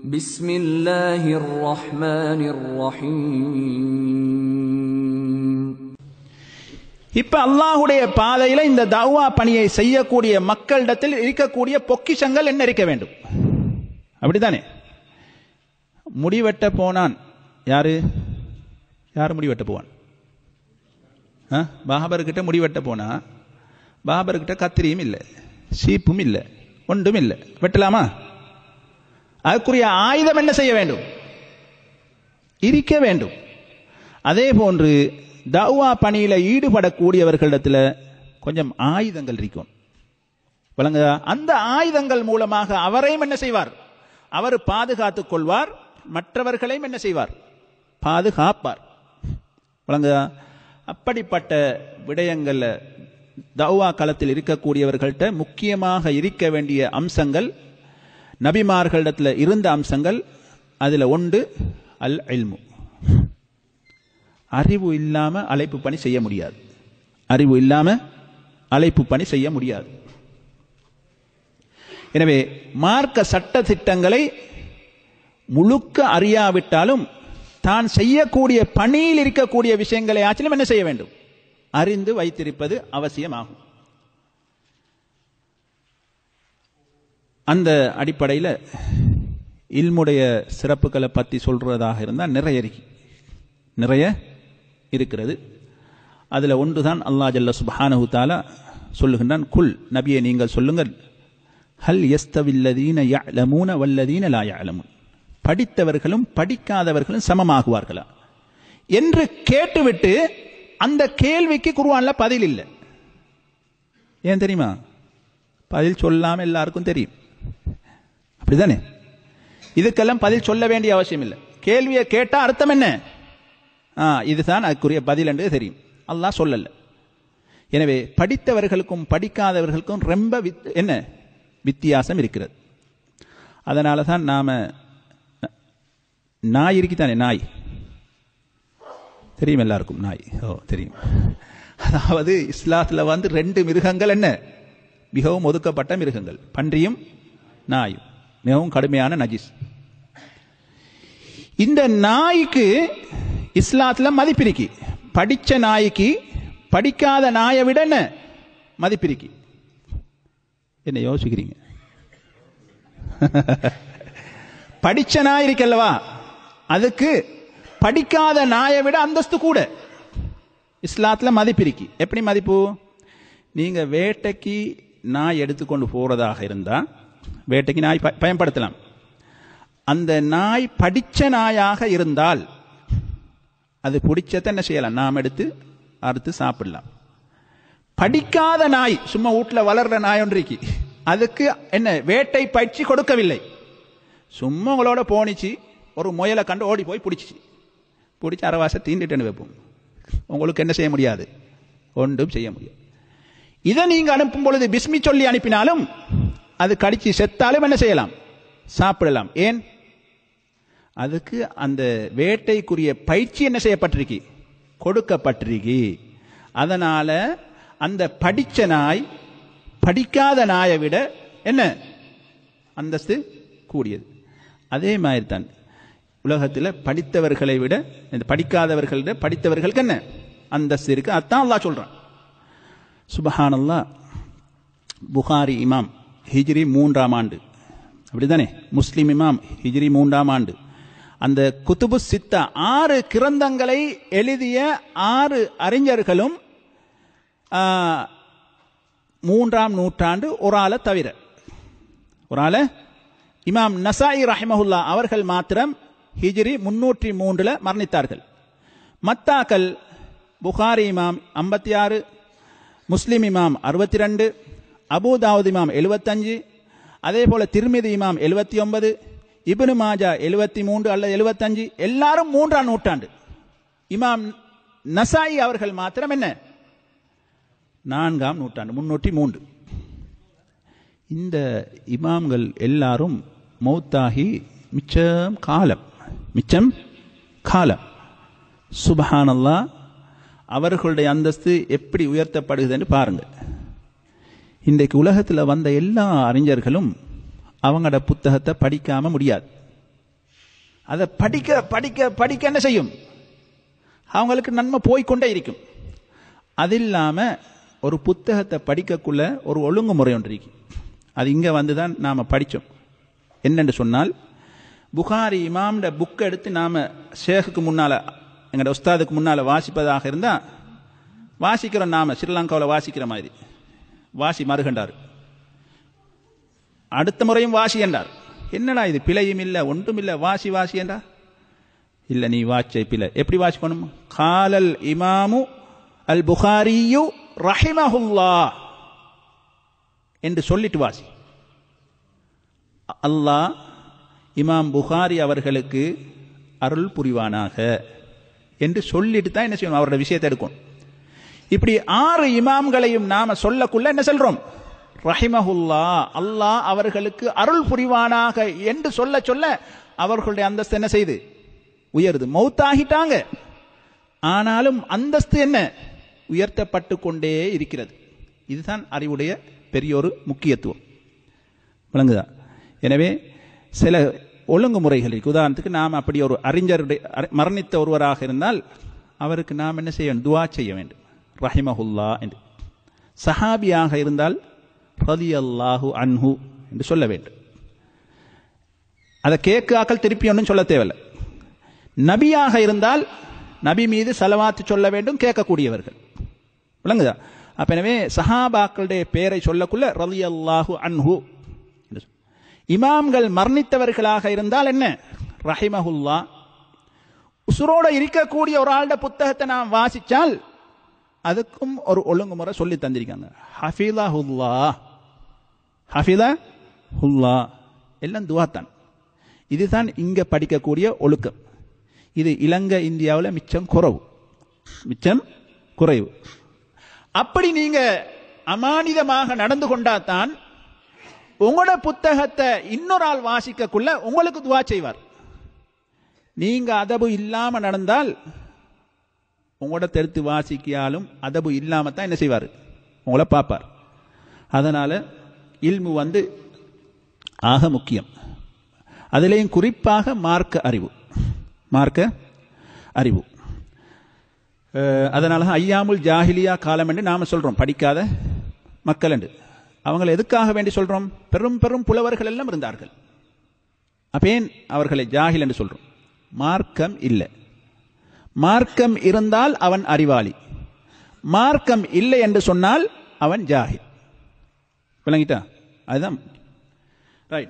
بسم الله الرحمن الرحيم. இப்ப அல்லாஹ்வுடைய பாதையில இந்த தஅவா பணியை செய்யக்கூடிய மக்களிடத்தில் இருக்கக்கூடிய பொக்கிஷங்கள் என்ன இருக்க வேண்டும்? அப்படித்தானே? முடிவெட்ட போனான். யாரு முடிவெட்ட போவான்? பாபர்கிட்ட முடிவெட்ட போனா, பாபர்கிட்ட கத்திரியும் இல்லை, சீப்பும் இல்லை, ஒன்றும் இல்லை. வெட்டலாமா? அதுக்குரிய ஆயுதம் என்ன செய்ய வேண்டும்? இருக்க வேண்டும். அதே போன்று தஅவா பணியில ஈடுபடக்கூடியவர்களிடத்தில் கொஞ்சம் ஆயுதங்கள் இருக்கும். வழங்குதா? அந்த ஆயுதங்கள் மூலமாக அவரையும் என்ன செய்வார்? அவர் பாதுகாத்துக் கொள்வார், மற்றவர்களையும் என்ன செய்வார்? பாதுகாப்பார். வழங்குதா? அப்படிப்பட்ட விடயங்கள் தஅவா களத்தில் இருக்கக்கூடியவர்கள்ட்ட முக்கியமாக இருக்க வேண்டிய அம்சங்கள், நபிமார்களிடத்தில் இருந்த அம்சங்கள். அதில் ஒன்று அல் இல்மு. அறிவு இல்லாம அழைப்பு பணி செய்ய முடியாது. அறிவு இல்லாம அழைப்பு பணி செய்ய முடியாது. எனவே மார்க்க சட்ட திட்டங்களை முழுக்க அறியாவிட்டாலும் தான் செய்யக்கூடிய பணியில் இருக்கக்கூடிய விஷயங்களை ஆச்சிலும் என்ன செய்ய வேண்டும்? அறிந்து வைத்திருப்பது அவசியமாகும். அந்த அடிப்படையில் இல்முடைய சிறப்புகளை பற்றி சொல்றதாக இருந்தால் நிறைய இருக்கிறது. அதில் ஒன்றுதான் அல்லாஹ் ஜல்ல சுப்ஹானஹு தஆலா சொல்லுகின்றான், குல், நபியே நீங்கள் சொல்லுங்கள், ஹல் யஸ்தவில்லதீன யஅலமூன வல்லதீன லா யஅலமூன், படித்தவர்களும் படிக்காதவர்களும் சமமாகுவார்களா என்று கேட்டுவிட்டு அந்த கேள்விக்கு குர்ஆன்ல பதில் இல்லை. ஏன் தெரியுமா? பதில் சொல்லாம எல்லாருக்கும் தெரியும். அப்படிதானே? இதுக்கெல்லாம் பதில் சொல்ல வேண்டிய அவசியம் இல்லை. கேள்வியை கேட்டா அர்த்தம் என்ன? இதுதான் அதுக்குரிய பதில் என்று தெரியும். அல்லாஹ் சொல்லல. எனவே படித்தவர்களுக்கும் படிக்காதவர்களுக்கும் ரொம்ப வித்தியாசம் இருக்கிறது. அதனால தான் நாம நாய் இருக்குதானே, நாய் தெரியும் எல்லாருக்கும். நாய் தெரியும். அதாவது இஸ்லாத்துல வந்து 2 மிருகங்கள் என்ன மிகவும் ஒதுக்கப்பட்ட மிருகங்கள், பன்றியும் நாயும். மிகவும் கடுமையான நஜிஸ். இந்த நாய்க்கு இஸ்லாத்துல மதிப்பிருக்கு. படிச்ச நாய்க்கு படிக்காத நாயை விட என்ன மதிப்பிருக்கு? என்ன யோசிக்கிறீங்க? படிச்ச நாய் இருக்கல்லவா, அதுக்கு படிக்காத நாயை விட அந்தஸ்து கூட இஸ்லாத்துல மதிப்பிருக்கு. எப்படி மதிப்பு? நீங்க வேட்டைக்கு நாய் எடுத்துக்கொண்டு போறதாக இருந்தா வேட்டைக்கு நாய் பயன்படுத்தலாம். அந்த நாய் படிச்ச நாயாக இருந்தால் அது பிடிச்சத என்ன செய்யலாம்? நாம் எடுத்து அறுத்து சாப்பிடலாம். படிக்காத நாய், சும்மா வீட்டில் வளர்ற நாய் ஒன்றைக்கு, அதுக்கு என்ன வேட்டை பயிற்சி கொடுக்கவில்லை. சும்மா உங்களோட போனிச்சு, ஒரு முயலை கண்டு ஓடி போய் பிடிச்சி அரவாசை தீண்டிட்டு வைப்போம். உங்களுக்கு என்ன செய்ய முடியாது? ஒன்றும் செய்ய முடியாது. இதை நீங்க அனுப்பும் பொழுது பிஸ்மி சொல்லி அனுப்பினாலும் அது கடிச்சு செத்தாலும் என்ன செய்யலாம்? சாப்பிடலாம். ஏன்? அதுக்கு அந்த வேட்டைக்குரிய பயிற்சி என்ன செய்யப்பட்டிருக்கு? கொடுக்கப்பட்டிருக்கு. அதனால அந்த படிச்ச நாய் படிக்காத நாயை விட என்ன அந்தஸ்து கூடியது. அதே மாதிரி தான் உலகத்தில் படித்தவர்களை விட படிக்காதவர்களை படித்தவர்களுக்கு என்ன அந்தஸ்து இருக்கு. அதான் அல்லாஹ் சொல்றான். சுப்ஹானல்லாஹ். புகாரி இமாம் ஹிஜ்ரி 3ஆம் ஆண்டு, அப்படித்தானே? முஸ்லிம் இமாம் ஹிஜ்ரி 3ஆம் ஆண்டு. அந்த குதுபு சித்தா 6 கிரந்தங்களை எழுதிய 6 அறிஞர்களும் 3ஆம் நூற்றாண்டு ஒரு ஆளை தவிர, ஒரு ஆளை இமாம் நசாயி ரஹிமஹுல்லா அவர்கள் மாத்திரம் ஹிஜ்ரி 303 மரணித்தார்கள். மத்தாக்கள் புகாரி இமாம் 56, முஸ்லிம் இமாம் 62, அபூதாவுத் இமாம் 75, அதே போல திர்மிதி இமாம் 79, இப்னு மாஜா 73 அல்லது 75, எல்லாரும் 3ஆம் நூற்றாண்டு. இமாம் நசாயி அவர்கள் மாத்திரம் என்ன 4ஆம் நூற்றாண்டு 303. இந்த இமாம்கள் எல்லாரும் மௌத்தாகி மிச்சம் காலம். சுப்ஹானல்லாஹ். அவர்களுடைய அந்தஸ்து எப்படி உயர்த்தப்படுகிறது என்று பாருங்க. இன்றைக்கு உலகத்தில் வந்த எல்லா அறிஞர்களும் அவங்களோட புத்தகத்தை படிக்காம முடியாது. அதை படிக்க படிக்க படிக்க என்ன செய்யும், அவங்களுக்கு நன்மை போய்கொண்டே இருக்கும். அது இல்லாமல் ஒரு புத்தகத்தை படிக்கக்குள்ள ஒரு ஒழுங்குமுறை ஒன்று இருக்கு. அது இங்கே வந்து தான் நாம் படித்தோம். என்னென்று சொன்னால், புகாரி இமாம்ட புக்கை எடுத்து நாம் ஷேகுக்கு முன்னால், எங்களோட உஸ்தாதுக்கு முன்னால் வாசிப்பதாக இருந்தால் வாசிக்கிறோம். நாம் ஸ்ரீலங்காவில் வாசிக்கிற மாதிரி வாசி மறுகண்டார். அடுத்த முறையும் வாசி என்றார். என்னடா இது, பிழையும் இல்லை ஒன்றும் இல்லை, வாசி வாசி என்றா. இல்லை, நீ வாச்சை பிழை. எப்படி வாசிக்கணும்? காலல் இமாமு அல் புகாரியு ரஹிமஹுல்லா என்று சொல்லிட்டு வாசி. அல்லாஹ் இமாம் புகாரி அவர்களுக்கு அருள் புரிவானாக என்று சொல்லிட்டு தான் என்ன செய்யணும், அவரோட விஷயத்தை எடுக்கணும். இப்படி 6 இமாம்களையும் நாம சொல்லக்குள்ள என்ன சொல்றோம், ரஹிமஹுல்லா, அல்லாஹ் அவர்களுக்கு அருள் புரிவானாக என்று சொல்ல சொல்ல அவர்களுடைய அந்தஸ்து என்ன செய்து உயருது. மௌத்தாகிட்டாங்க, ஆனாலும் அந்தஸ்து என்ன உயர்த்தப்பட்டு கொண்டே இருக்கிறது. இதுதான் அறிவுடைய பெரிய ஒரு முக்கியத்துவம். விளங்குதா? எனவே சில ஒழுங்குமுறைகள் இருக்கு. உதாரணத்துக்கு நாம் அப்படி ஒரு அறிஞருடைய மரணித்த ஒருவராக இருந்தால் அவருக்கு நாம் என்ன செய்ய வேண்டும், துஆ செய்ய வேண்டும், ரஹிமஹுல்லா என்று. சஹாபியாக இருந்தால் ரலியல்லாஹு அன்ஹு என்று சொல்ல வேண்டும். அதை கேட்காக்கள் திருப்பி ஒன்றும் சொல்ல தேவையில்லை. நபியாக இருந்தால் நபி மீது ஸலவாத் சொல்ல வேண்டும் கேட்கக்கூடியவர்கள். விளங்குதா? அப்ப எனவே சஹாபாக்களுடைய பெயரை சொல்லக்குள்ள ரலியல்லாஹு அன்ஹு. இமாம்கள் மரணித்தவர்களாக இருந்தால் என்ன, ரஹிமஹுல்லா. உசுரோட இருக்கக்கூடிய ஒரு ஆளுடைய புத்தகத்தை நாம் வாசிச்சால் அதுக்கும் ஒரு ஒழுங்குமுறை சொல்லி தந்திருக்காங்க. ஹஃபிலஹுல்லா, ஹஃபிலஹுல்லா எல்லாம் துஆ தான். இதுதான் இங்க படிக்கக்கூடிய ஒழுக்கம். இது இலங்கை இந்தியாவில் மிச்சம் குறைவு. அப்படி நீங்க அமானிதமாக நடந்து கொண்டாதான் உங்களோட புத்தகத்தை இன்னொரு ஆள் வாசிக்கக்குள்ள உங்களுக்கு துஆ செய்வார். நீங்க அதபு இல்லாம நடந்தால் உங்களோட தெருத்து வாசிக்கியாலும் அதபு இல்லாம தான் என்ன செய்வார், உங்களை பார்ப்பார். அதனால இல்மு வந்து ஆக முக்கியம். அதிலேயும் குறிப்பாக மார்க்க அறிவு. அதனால ஐயாமுல் ஜாஹிலியா காலம் என்று நாம சொல்றோம், படிக்காத மக்கள் என்று. அவங்களை எதுக்காக வேண்டி சொல்றோம்? பெரும் பெரும் புலவர்கள் எல்லாம் இருந்தார்கள். அப்பேன் அவர்களை ஜாஹில் என்று சொல்றோம். மார்க்கம் இல்லை. மார்க்கம் இருந்தால் அவன் அறிவாளி, மார்க்கம் இல்லை என்று சொன்னால் அவன் ஜாஹில். விளங்கிட்டா? அதுதான் ரைட்.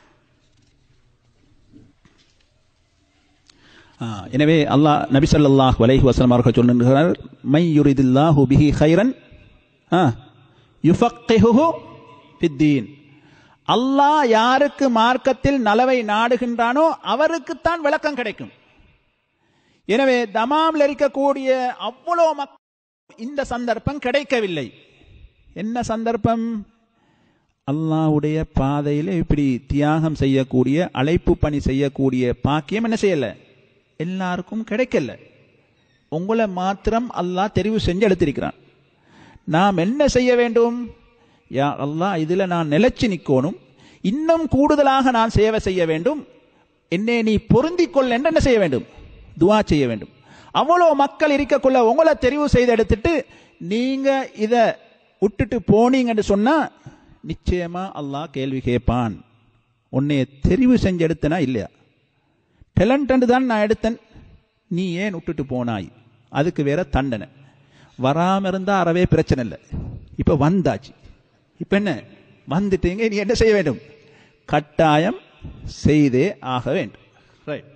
எனவே அல்லாஹ் நபி ஸல்லல்லாஹு அலைஹி வஸல்லம் அவர்கள் சொல்லுகிறார், மை யுரிதில்லாஹு பிஹி கைரன் யுஃபக்கிஹுஹு ஃபித்தீன். அல்லாஹ் யாருக்கு மார்க்கத்தில் நலவை நாடுகின்றானோ அவருக்குத்தான் விளக்கம் கிடைக்கும். எனவே தமாமில் இருக்கக்கூடிய அவ்வளோ மக்கள் இந்த சந்தர்ப்பம் கிடைக்கவில்லை. என்ன சந்தர்ப்பம்? அல்லாஹ்வுடைய பாதையில் இப்படி தியாகம் செய்யக்கூடிய, அழைப்பு பணி செய்யக்கூடிய பாக்கியம் என்ன செய்யல, எல்லாருக்கும் கிடைக்கல. உங்களை மாத்திரம் அல்லாஹ் தெரிவு செஞ்சு எடுத்திருக்கிறான். நாம் என்ன செய்ய வேண்டும்? யா அல்லாஹ், இதுல நான் நிலைச்சு நிற்கணும், இன்னும் கூடுதலாக நான் சேவை செய்ய வேண்டும், என்னை நீ பொருந்திக் கொள் என்று என்ன செய்ய வேண்டும்? துஆ செய்ய வேண்டும். அவ்வளோ மக்கள் இருக்கக்குள்ள உங்களை தெரிவு செய்து எடுத்துட்டு நீங்க இத விட்டுட்டு போனீங்கன்னு சொன்னா நிச்சயமா அல்லாஹ் கேள்வி கேட்பான். உன்னைய தெரிவு செஞ்சு எடுத்தனா இல்லையா? டேலண்ட் தான் நான் எடுத்தேன், நீ ஏன் விட்டுட்டு போனாய்? அதுக்கு வேற தண்டனை. வராம இருந்தா அறவே பிரச்சனை இல்லை. இப்ப வந்தாச்சு, இப்ப என்ன வந்துட்டீங்க, நீ என்ன செய்ய வேண்டும்? கட்டாயம் செய்தே ஆக வேண்டும். ரைட்.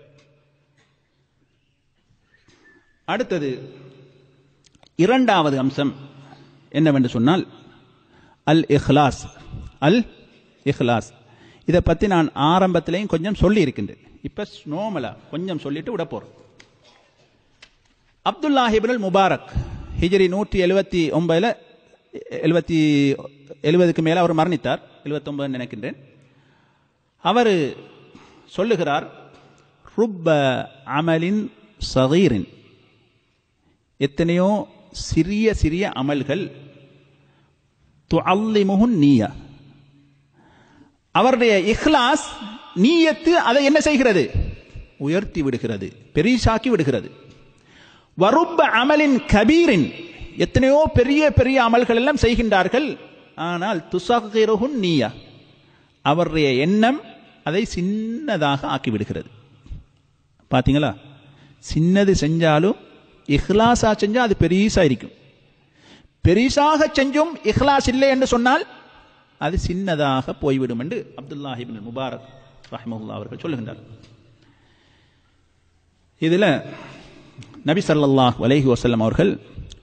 அடுத்தது இரண்டாவது அம்சம் என்னவென்று சொன்னால் அல் இஹ்லாஸ். இதை பத்தி நான் ஆரம்பத்திலையும் கொஞ்சம் சொல்லி இருக்கின்றேன். இப்ப நோமலா கொஞ்சம் சொல்லிட்டு விட போறோம். அப்துல்லாஹ் இப்னுல் முபாரக் ஹிஜ்ரி 179 70க்கு மேல அவர் மரணித்தார். 79 நினைக்கின்றேன். அவர் சொல்லுகிறார், ருப்ப அமலின் சகீரின், எத்தனையோ சிறிய சிறிய அமல்கள், துஅல்லிமுஹுன் நிய்யா, அவருடைய இஹ்லாஸ் நீயத்து அதை என்ன செய்கிறது? உயர்த்தி விடுகிறது, பெரிசாக்கி விடுகிறது. வருப்ப அமலின் கபீரின், எத்தனையோ பெரிய பெரிய அமல்கள் எல்லாம் செய்கின்றார்கள், ஆனால் துஸகிருஹுன் நிய்யா, அவருடைய எண்ணம் அதை சின்னதாக ஆக்கிவிடுகிறது. பார்த்தீங்களா, சின்னது செஞ்சாலும் இஹ்லாஸா செஞ்சால் அது பெரிசா இருக்கும். பெரிசாக செஞ்சும் இஹ்லாஸ் இல்லை என்று சொன்னால் அது சின்னதாக போய்விடும் என்று அப்துல்லாஹ் இப்னு முபாரக் ரஹ்மத்துல்லாஹி அவர்கள் சொல்லுகின்றார். இதில் நபி ஸல்லல்லாஹு அலைஹி வஸல்லம் அவர்கள்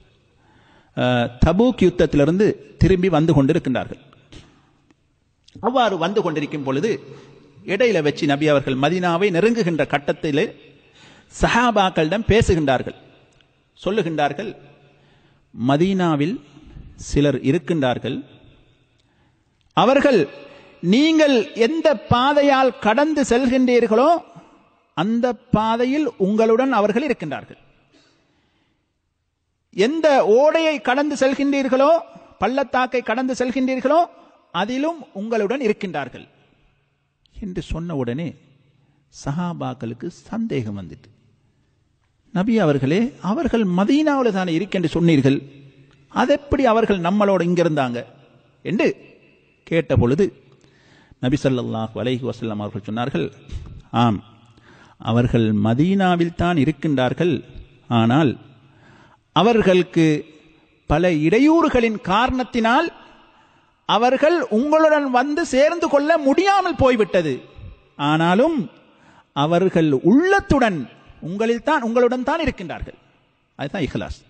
தபூக் யுத்தத்திலிருந்து திரும்பி வந்து கொண்டிருக்கின்றார்கள். அவ்வாறு வந்து கொண்டிருக்கும் பொழுது இடையில வச்சு நபி அவர்கள் மதீனாவை நெருங்குகின்ற கட்டத்திலே சஹாபாக்களிடம் பேசுகின்றார்கள். சொல்லுகின்றார்கள், மதீனாவில் சிலர் இருக்கின்றார்கள், அவர்கள் நீங்கள் எந்த பாதையால் கடந்து செல்கின்றீர்களோ அந்த பாதையில் உங்களுடன் அவர்கள் இருக்கின்றார்கள். எந்த ஓடையை கடந்து செல்கின்றீர்களோ, பள்ளத்தாக்கை கடந்து செல்கின்றீர்களோ அதிலும் உங்களுடன் இருக்கின்றார்கள் என்று சொன்ன உடனே சஹாபாக்களுக்கு சந்தேகம் வந்துட்டு, நபி அவர்களே, அவர்கள் மதீனாவில் தானே இருக்கென்று சொன்னீர்கள், அதெப்படி அவர்கள் நம்மளோட இங்கிருந்தாங்க என்று கேட்ட பொழுது நபி ஸல்லல்லாஹு அலைஹி வஸல்லம் அவர்கள் சொன்னார்கள், ஆம், அவர்கள் மதீனாவில் தான் இருக்கின்றார்கள், ஆனால் அவர்களுக்கு பல இடையூறுகளின் காரணத்தினால் அவர்கள் உங்களுடன் வந்து சேர்ந்து கொள்ள முடியாமல் போய்விட்டது. ஆனாலும் அவர்கள் உள்ளத்துடன் உங்களுடன் தான் இருக்கின்றார்கள். அதுதான் இஹ்லாஸ்.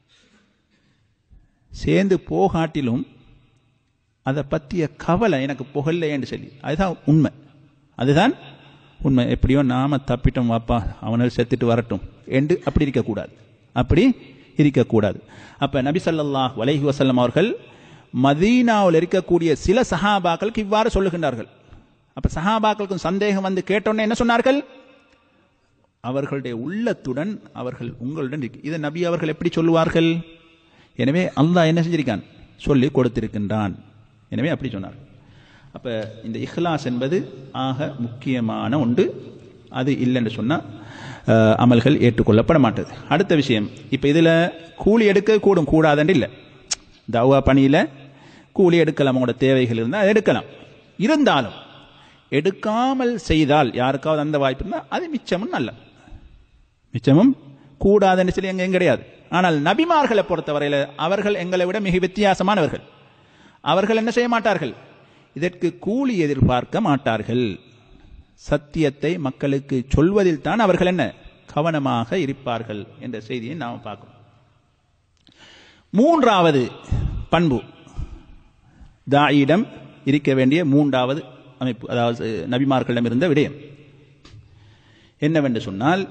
சேர்ந்து போகாட்டிலும் அதை பற்றிய கவலை எனக்கு புகழலை என்று சொல்லி, அதுதான் உண்மை. அதுதான் உண்மை. எப்படியோ நாம தப்பிட்டோம் வாப்பா, அவனால் செத்துட்டு வரட்டும் என்று அப்படி இருக்கக்கூடாது. அப்படி இருக்கக்கூடாது. அப்ப நபி ஸல்லல்லாஹு அலைஹி வஸல்லம் அவர்கள் மதீனாவில் இருக்கக்கூடிய சில சஹாபாக்களுக்கு இவ்வாறு சொல்லுகின்றார்கள். அப்ப சஹாபாக்களுக்கும் சந்தேகம் வந்து கேட்டோன்னே என்ன சொன்னார்கள்? அவர்களுடைய உள்ளத்துடன் அவர்கள் உங்களுடன் இருக்கு. இதை நபி அவர்கள் எப்படி சொல்லுவார்கள்? எனவே அல்லாஹ் என்ன செஞ்சிருக்கான்? சொல்லி கொடுத்திருக்கின்றான். எனவே அப்படி சொன்னார். அப்ப இந்த இஹ்லாஸ் என்பது ஆக முக்கியமான ஒன்று. அது இல்லைன்னு சொன்னால் அமல்கள் ஏற்றுக்கொள்ளப்பட மாட்டது. அடுத்த விஷயம், இப்போ இதில் கூலி எடுக்க கூடும் கூடாதுன்னு இல்லை. தவா பணியில் கூலி எடுக்கலாம், அவங்களோட தேவைகள் இருந்தால் அதை எடுக்கலாம். இருந்தாலும் எடுக்காமல் செய்தால் யாருக்காவது அந்த வாய்ப்பு இருந்தால் அது மிச்சமும் நல்ல, மிச்சமும் கூடாதுன்னு சொல்லி எங்கேயும் கிடையாது. ஆனால் நபிமார்களை பொறுத்தவரையில் அவர்கள் எங்களை விட மிக வித்தியாசமானவர்கள். அவர்கள் என்ன செய்ய மாட்டார்கள்? இதற்கு கூலி எதிர்பார்க்க மாட்டார்கள். சத்தியத்தை மக்களுக்கு சொல்வதில் தான் அவர்கள் என்ன கவனமாக இருப்பார்கள் என்ற செய்தியை நாம் பார்க்கிறோம். மூன்றாவது பண்பு, தாயிடம் இருக்க வேண்டிய மூன்றாவது அமைப்பு, அதாவது நபிமார்களிடம் இருந்த விடயம் என்னவென்று சொன்னால்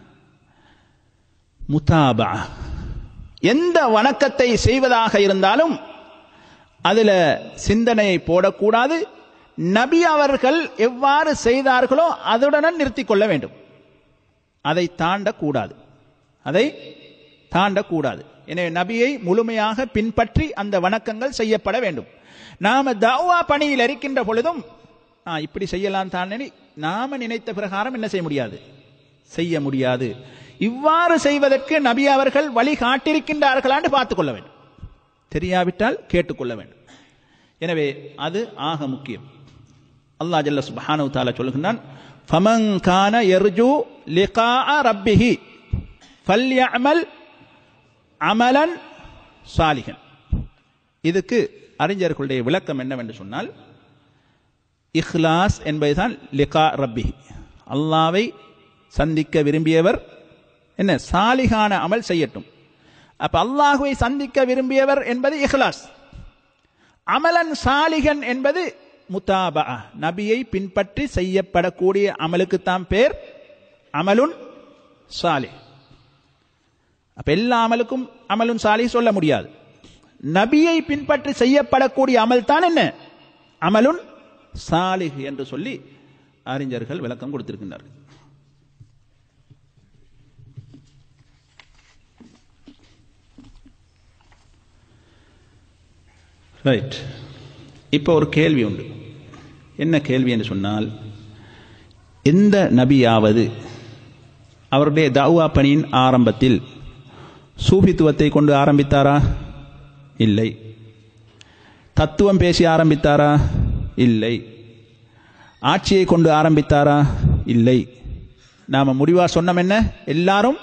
முதாபா. எந்த வணக்கத்தை செய்வதாக இருந்தாலும் அதில் சிந்தனையை போடக்கூடாது. நபி அவர்கள் எவ்வாறு செய்தார்களோ அதுடன் நிறுத்திக் கொள்ள வேண்டும். அதை தாண்டக்கூடாது, அதை தாண்டக்கூடாது. எனவே நபியை முழுமையாக பின்பற்றி அந்த வணக்கங்கள் செய்யப்பட வேண்டும். நாம தஅவா பணியில் இருக்கின்ற பொழுதும் இப்படி செய்யலாம் தான் நாம நினைத்த பிரகாரம் என்ன செய்ய முடியாது, செய்ய முடியாது. இவ்வாறு செய்வதற்கு நபி அவர்கள் வழி காட்டியிருக்கின்றார்களான்னு பார்த்துக் கொள்ள வேண்டும். தெரியாவிட்டால் கேட்டுக்கொள்ள வேண்டும். எனவே அது ஆக முக்கியம். அல்லாஹ் ஜல்ல சுப்ஹானஹு வ தஆலா சொல்லுகிறான், ஃபமன் கான யர்ஜு லிகாஅ ரப்பிஹி ஃபல்யஅமல் அமலன் சாலிஹன். இதுக்கு அறிஞர்களுடைய விளக்கம் என்னவென்று சொன்னால், இஹ்லாஸ் என்பதுதான் லிகா ரப்பிஹி, அல்லாஹ்வை சந்திக்க விரும்பியவர் என்ன சாலிகான அமல் செய்யட்டும். அப்ப அல்லாஹ்வை சந்திக்க விரும்பியவர் என்பது இஹ்லாஸ். அமலன் சாலிகன் என்பது முதாபா, நபியை பின்பற்றி செய்யப்படக்கூடிய அமலுக்குத்தான் பேர் அமலுன் சாலிஹ். அப்ப எல்லா அமலுக்கும் அமலுன் சாலிஹ் சொல்ல முடியாது. நபியை பின்பற்றி செய்யப்படக்கூடிய அமல் தான் என்ன அமலுன் சாலிஹ் என்று சொல்லி அறிஞர்கள் விளக்கம் கொடுத்திருக்கின்றார்கள். ரைட். இப்போ ஒரு கேள்வி உண்டு. என்ன கேள்வி என்று சொன்னால், எந்த நபியாவது அவருடைய தஅவா பணியின் ஆரம்பத்தில் சூஃபித்துவத்தை கொண்டு ஆரம்பித்தாரா? இல்லை. தத்துவம் பேசி ஆரம்பித்தாரா? இல்லை. ஆட்சியை கொண்டு ஆரம்பித்தாரா? இல்லை. நாம முடிவா சொன்னோம் என்ன? எல்லாரும்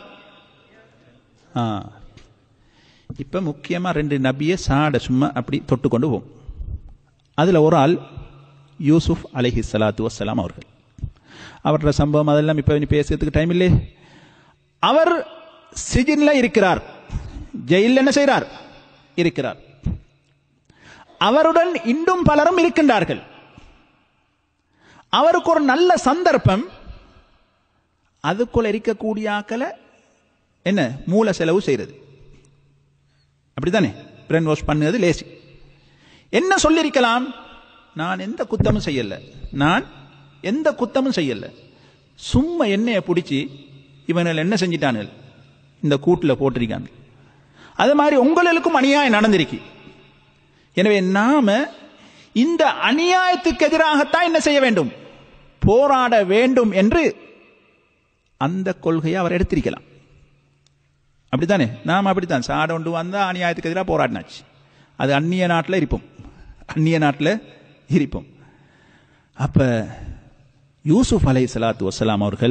இப்ப முக்கியமா 2 நபியை சாட சும்மா அப்படி தொட்டு கொண்டு போவோம். அதுல ஒரு ஆள் யூசுப் அலைஹிஸ்ஸலாத்து வஸ்ஸலாம் அவர்கள். அவரோட சம்பவம் அதெல்லாம் இப்ப பேசுறதுக்கு டைம் இல்லை. அவர் சிஜின்ல இருக்கிறார், ஜெயிலில் என்ன செய்கிறார்? இருக்கிறார். அவருடன் இன்னும் பலரும் இருக்கின்றார்கள். அவருக்கு ஒரு நல்ல சந்தர்ப்பம், அதுக்குள்ள இருக்கக்கூடிய ஆக்களை என்ன மூல செலவு செய்யறது. அப்படித்தானே? பிரெயின் வாஷ் பண்ணுறது லேசி. என்ன சொல்லிருக்கலாம்? நான் எந்த குத்தமும் செய்யல, நான் எந்த குத்தமும் செய்யல, சும்மா என்னைய பிடிச்சி இவர்கள் என்ன செஞ்சிட்டானுகள், இந்த கூட்டில் போட்டிருக்காங்க. அது மாதிரி உங்களுக்கும் அநியாயம் நடந்திருக்கு. எனவே நாம இந்த அநியாயத்துக்கு எதிராகத்தான் என்ன செய்ய வேண்டும்? போராட வேண்டும் என்று அந்த கொள்கையை அவர் எடுத்திருக்கலாம். அப்படித்தானே? நாம் அப்படித்தான் சாட ஒன்று வந்தா அநியாயத்துக்கு எதிராக போராடினாச்சு. அது அந்நிய நாட்டில் இருப்போம், அந்நிய நாட்டில் இருப்போம். அப்ப யூசுப் அலைஹிஸ்ஸலாத்து வஸ்ஸலாம் அவர்கள்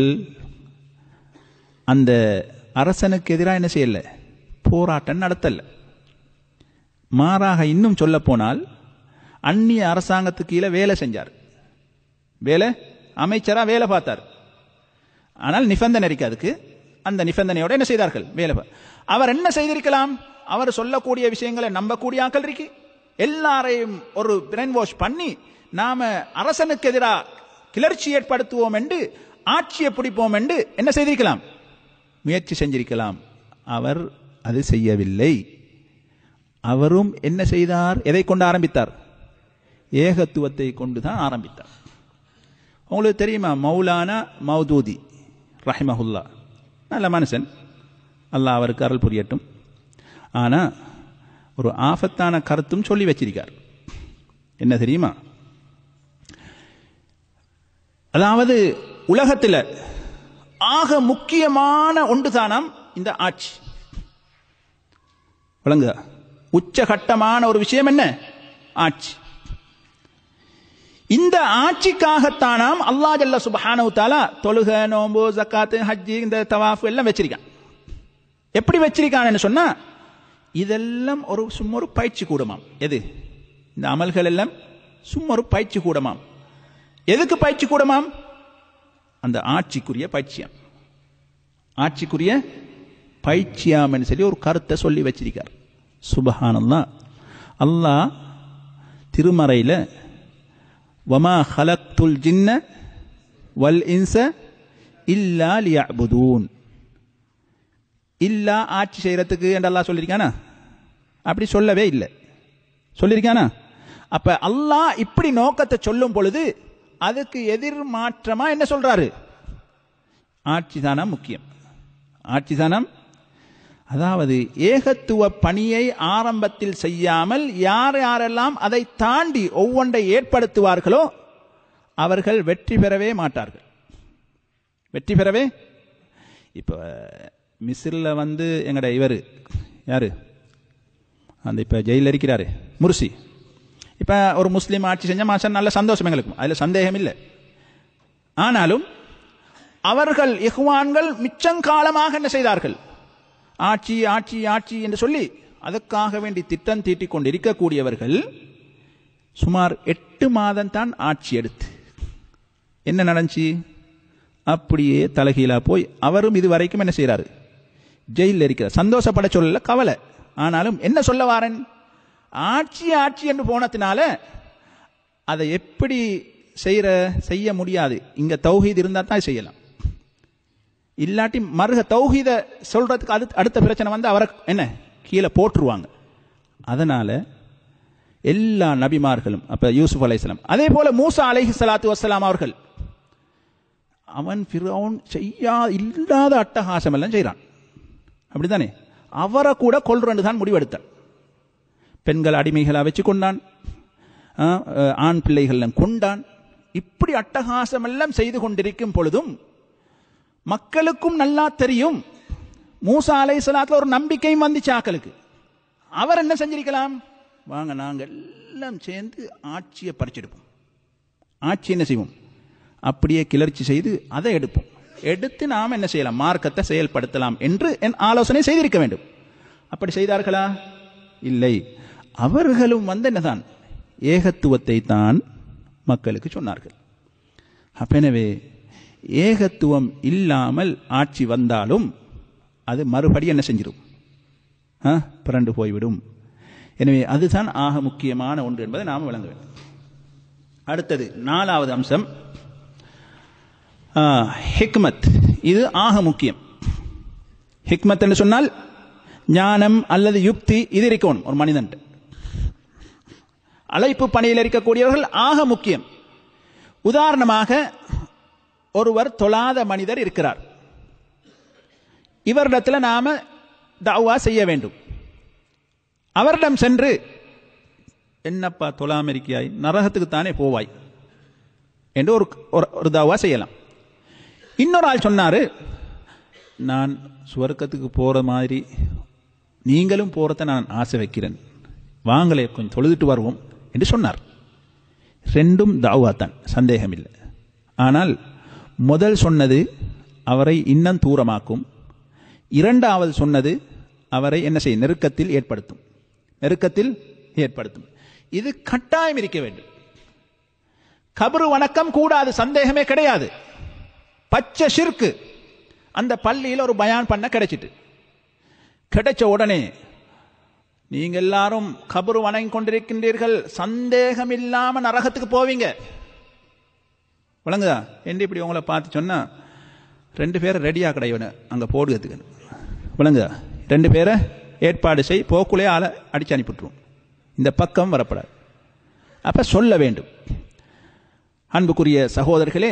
அந்த அரசனுக்கு எதிராக என்ன செய்யல? போராட்டம் நடத்தல. மாறாக இன்னும் சொல்ல போனால் அந்நிய அரசாங்கத்துக்கு கீழே வேலை செஞ்சார். வேலை அமைச்சரா வேலை பார்த்தார். ஆனால் நிபந்தனை இருக்கு அதுக்கு. அந்த நிபந்தனையோட என்ன செய்தார்கள்? வேலை. அவர் என்ன செய்திருக்கலாம்? அவர் சொல்லக்கூடிய விஷயங்களை நம்பக்கூடிய ஆக்கள் இருக்கு. எல்லாரையும் ஒரு பிரெயின் வாஷ் பண்ணி நாம அரசனுக்கு எதிராக கிளர்ச்சி ஏற்படுத்துவோம் என்று, ஆட்சியை பிடிப்போம் என்று என்ன செய்திருக்கலாம்? முயற்சி செஞ்சிருக்கலாம். அவர் அது செய்யவில்லை. அவரும் என்ன செய்தார்? எதை கொண்டு ஆரம்பித்தார்? ஏகத்துவத்தை கொண்டுதான் ஆரம்பித்தார். உங்களுக்கு தெரியுமா? மௌலானா மௌதூதி ரஹிமஹுல்லா நல்ல மனுஷன், அல்லாஹ் அவருக்கு அருள் புரியட்டும். ஆனா ஒரு ஆபத்தான கருத்தும் சொல்லி வச்சிருக்கார். என்ன தெரியுமா? அதாவது உலகத்தில் ஆக முக்கியமான ஒன்றுதானாம் இந்த ஆட்சி. விளங்குதா? உச்சகட்டமான ஒரு விஷயம் என்ன? ஆட்சி. இந்த ஆட்சிக்காகத்தானாம் அல்லாஹ் ஜல்ல சுப்ஹானஹு தஆலா தொழுக, நோன்பு, ஜக்காத், ஹஜ், இந்த தவாஃப் எல்லாம் வச்சிருக்கான். எப்படி வச்சிருக்கான்னு சொன்னா, இதெல்லாம் ஒரு சும்மா ஒரு பயிற்சி கூடமாம். எது? இந்த அமல்கள் எல்லாம் சும்மா ஒரு பயிற்சி கூடமாம். எதுக்கு பயிற்சி கூடமாம்? அந்த ஆட்சிக்குரிய பயிற்சியாம். ஆட்சிக்குரிய பயிற்சியாம் சொல்லி ஒரு கருத்தை சொல்லி வச்சிருக்கார். சுப்ஹானல்லாஹ். அல்லாஹ் திருமறையில வமா ஹலக்துல் ஜின்ன வல் இன்ஸ இல்லா லியஅ்புதூன், இல்லா ஆட்சி செய்யறதுக்கு என்று அல்லாஹ் சொல்லியிருக்கானா? அப்படி சொல்லவே இல்லை. சொல்லியிருக்கானா? அப்ப அல்லாஹ் இப்படி நோக்கத்தை சொல்லும் பொழுது அதுக்கு எதிர்மாற்றமா என்ன சொல்றாரு? ஆட்சிதானம் முக்கியம். ஆட்சிதானம், அதாவது ஏகத்துவ பணியை ஆரம்பத்தில் செய்யாமல் யார் யாரெல்லாம் அதை தாண்டி ஒவ்வொன்றை ஏற்படுத்துவார்களோ அவர்கள் வெற்றி பெறவே மாட்டார்கள். வெற்றி பெறவே. இப்ப மிஸ்ரில் எங்கட இவர் யாரு, அந்த இப்ப ஜெயிலில் இருக்கிறாரு முர்சி. இப்ப ஒரு முஸ்லீம் ஆட்சி செஞ்ச மாசம் நல்ல சந்தோஷம் எங்களுக்கு, அதுல சந்தேகம் இல்லை. ஆனாலும் அவர்கள் இஹ்வான்கள் மிச்சங்காலமாக என்ன செய்தார்கள்? ஆட்சி ஆட்சி ஆட்சி என்று சொல்லி அதற்காக வேண்டி திட்டம் தீட்டிக் கொண்டிருக்கக்கூடியவர்கள் சுமார் 8 மாதம் தான் ஆட்சி எடுத்து என்ன நடந்துச்சு? அப்படியே தலகீழா போய் அவரும் இது வரைக்கும் என்ன செய்யறாரு? ஜெயிலில் இருக்கிறார். சந்தோஷப்பட சொல்லல, கவலை. ஆனாலும் என்ன சொல்ல வாரன்? ஆட்சி ஆட்சி என்று போனதுனால அதை எப்படி செய்ய முடியாது. இங்க தௌஹீத் இருந்தா தான் செய்யலாம். இல்லாட்டி மருக தௌஹீத சொல்றதுக்கு அடுத்த பிரச்சனை அவரை என்ன கீழே போட்டுருவாங்க. அதனால எல்லா நபிமார்களும், அப்ப யூசுப் அலைஹிஸ்ஸலாம், அதே போல மூசா அலைஹிஸ்ஸலாத்து வஸ்ஸலாம் அவர்கள், அவன் ஃபிரௌன் இல்லாத அட்டகாசம் எல்லாம் செய்யறான். அப்படித்தானே? அவரை கூட கொல்றன்னு தான் முடிவெடுத்தான். பெண்கள் அடிமைகளா வச்சு கொண்டான், ஆண் பிள்ளைகள் கொண்டான். இப்படி அட்டகாசம் எல்லாம் செய்து கொண்டிருக்கும் பொழுதும் மக்களுக்கும் நல்லா தெரியும் மூசா அலைஹிஸ்ஸலாத்துல ஒரு நம்பிக்கையும் வந்துச்சு ஆக்களுக்கு. அவர் என்ன செஞ்சிருக்கலாம், வாங்க நாங்கள் எல்லாம் சேர்ந்து ஆட்சியை பறிச்செடுப்போம், ஆட்சி என்ன செய்வோம் அப்படியே கிளர்ச்சி செய்து அதை எடுத்து நாம் என்ன செய்யலாம், மார்க்கத்தை செயல்படுத்தலாம் என்று என் ஆலோசனை செய்திருக்க வேண்டும். அப்படி செய்தார்களா? இல்லை. அவர்களும் என்னதான் ஏகத்துவத்தை தான் மக்களுக்கு சொன்னார்கள். எனவே ஏகத்துவம் இல்லாமல் ஆட்சி வந்தாலும் அது மறுபடி என்ன செஞ்சிடும், பிறண்டு போய்விடும். எனவே அதுதான் ஆக முக்கியமான ஒன்று என்பதை நாம் விளங்க வேண்டும். அடுத்தது 4வது அம்சம் ஹிக்மத். இது ஆக முக்கியம். ஹிக்மத் என்று சொன்னால் ஞானம் அல்லது யுக்தி இது இருக்கணும் ஒரு மனிதன். அழைப்பு பணியில் இருக்கக்கூடியவர்கள் ஆக முக்கியம். உதாரணமாக ஒருவர் தொழாத மனிதர் இருக்கிறார், இவரிடத்தில் நாம தஅவா செய்ய வேண்டும். அவரிடம் சென்று என்னப்பா தொழாம இருக்கியாய், நரகத்துக்கு தானே போவாய் என்று ஒரு தஅவா செய்யலாம். இன்னொரு ஆள் சொன்னாரு, நான் சுவர்க்கத்துக்கு போற மாதிரி நீங்களும் போறத நான் ஆசை வைக்கிறேன், வாங்களே கொஞ்சம் தொழுதுட்டு வருவோம் என்று சொன்னார். ரெண்டும் தஅவா தான், சந்தேகம் இல்லை. ஆனால் முதல் சொன்னது அவரை இன்னும் தூரமாக்கும், இரண்டாவது சொன்னது அவரை என்ன செய்ய நெருக்கத்தில் ஏற்படுத்தும். இது கட்டாயம் இருக்க வேண்டும். கபரு வணக்கம் கூடாது, சந்தேகமே கிடையாது. பச்சை ஷிர்க். அந்த பள்ளியில் ஒரு பயான் பண்ண கிடைச்ச உடனே நீங்க எல்லாரும் கபரு வணங்கி கொண்டிருக்கின்றீர்கள், சந்தேகம் இல்லாம நரகத்துக்கு போவீங்க, விளங்குதா என்று இப்படி உங்களை பார்த்து சொன்னா 2 பேரை ரெடியா கிடையாது அங்க போடுறதுக்கு, விளங்குதா? 2 பேரை ஏற்பாடு செய், போக்குள்ளே ஆளை அடிச்சு அனுப்பிட்டுருவோம், இந்த பக்கம் வரப்படாது. அப்ப சொல்ல வேண்டும். அன்புக்குரிய சகோதரர்களே,